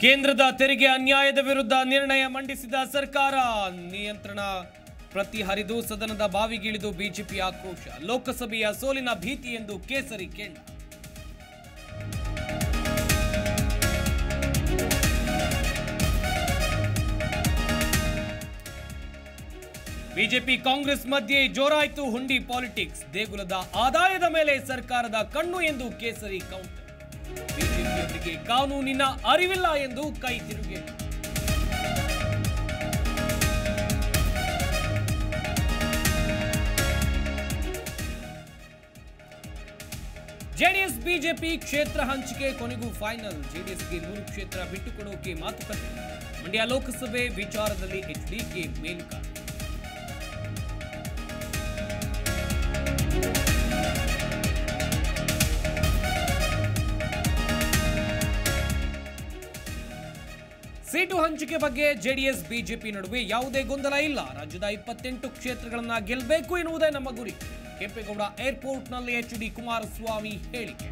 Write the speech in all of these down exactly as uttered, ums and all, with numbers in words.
ಕೇಂದ್ರದ ತೆರಿಗೆ ಅನ್ಯಾಯದ ವಿರುದ್ಧ ನಿರ್ಣಯ ಮಂಡಿಸಿದ ಸರ್ಕಾರ ನಿಯಂತ್ರಣ ಪ್ರತಿ ಹರಿದು ಸದನದ ಬಾವಿಗಿಳಿದು ಬಿಜೆಪಿ ಆಕ್ರೋಶ ಲೋಕಸಭೆಯ ಸೋಲಿನ ಭೀತಿ ಎಂದು ಕೇಸರಿ ಕೆಂಡ ಬಿಜೆಪಿ ಕಾಂಗ್ರೆಸ್ ಮಧ್ಯೆ ಜೋರಾಯಿತು ಹುಂಡಿ ಪಾಲಿಟಿಕ್ಸ್ ದೇಗುಲದ ಆದಾಯದ ಮೇಲೆ ಸರ್ಕಾರದ ಕಣ್ಣು ಎಂದು ಕೇಸರಿ ಕೌಂಟರ್ ಬಿಜೆಪಿಯವರಿಗೆ ಕಾನೂನಿನ ಅರಿವಿಲ್ಲ ಎಂದು ಕೈ ತಿರುಗಿ ಜೆಡಿಎಸ್ ಬಿಜೆಪಿ ಕ್ಷೇತ್ರ ಹಂಚಿಕೆ ಕೊನೆಗೂ ಫೈನಲ್ ಜೆಡಿಎಸ್ಗೆ ಮೂರು ಕ್ಷೇತ್ರ ಬಿಟ್ಟುಕೊಡೋಕೆ ಮಾತುಕತೆ ಮಂಡ್ಯ ಲೋಕಸಭೆ ವಿಚಾರದಲ್ಲಿ ಎಚ್ಡಿಕೆ ಮೇಲುಗಾರ ಸೀಟು ಹಂಚಿಕೆ ಬಗ್ಗೆ ಜೆಡಿಎಸ್ ಬಿಜೆಪಿ ನಡುವೆ ಯಾವುದೇ ಗೊಂದಲ ಇಲ್ಲ ರಾಜ್ಯದ ಇಪ್ಪತ್ತೆಂಟು ಕ್ಷೇತ್ರಗಳನ್ನು ಗೆಲ್ಲಬೇಕು ಎನ್ನುವುದೇ ನಮ್ಮ ಗುರಿ ಕೆಂಪೇಗೌಡ ಏರ್ಪೋರ್ಟ್ನಲ್ಲಿ ಎಚ್ ಡಿ ಕುಮಾರಸ್ವಾಮಿ ಹೇಳಿಕೆ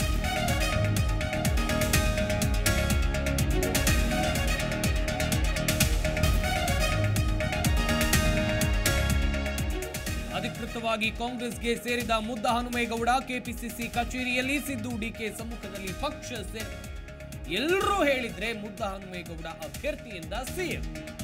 ಅಧಿಕೃತವಾಗಿ ಕಾಂಗ್ರೆಸ್ಗೆ ಸೇರಿದ ಮುದ್ದಹನುಮೇಗೌಡ ಕೆಪಿಸಿಸಿ ಕಚೇರಿಯಲ್ಲಿ ಸಿದ್ದು ಡಿಕೆ ಸಮ್ಮುಖದಲ್ಲಿ ಪಕ್ಷ ಸೇರಿದರು ಎಲ್ಲರೂ ಹೇಳಿದ್ರೆ ಮುದ್ದಹನುಮೇಗೌಡ ಅಭ್ಯರ್ಥಿಯಿಂದ ಸಿಎಂ